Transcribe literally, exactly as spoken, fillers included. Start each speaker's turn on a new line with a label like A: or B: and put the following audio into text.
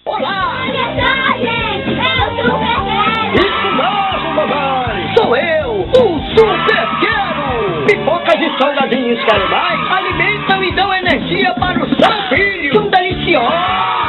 A: Olá!
B: Olha só, gente! É o Super Quero!
A: Isso mesmo, mamãe! Sou eu, o Super Quero! Pipocas e salgadinhos quero mais? Alimentam e dão energia para o seu filho! São deliciosos!